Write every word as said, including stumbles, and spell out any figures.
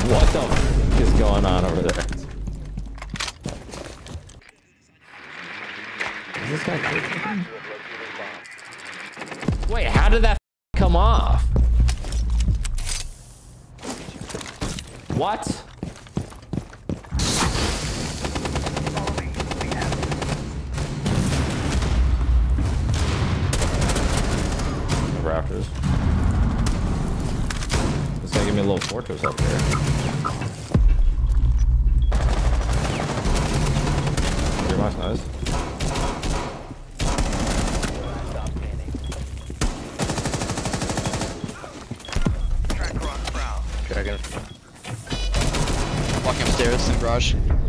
What the f is going on over there? Is this guy clicking? Wait, how did that f come off? What? Rafters. It's gonna give me a little fortress up there. Pretty much nice. Walking upstairs in the garage.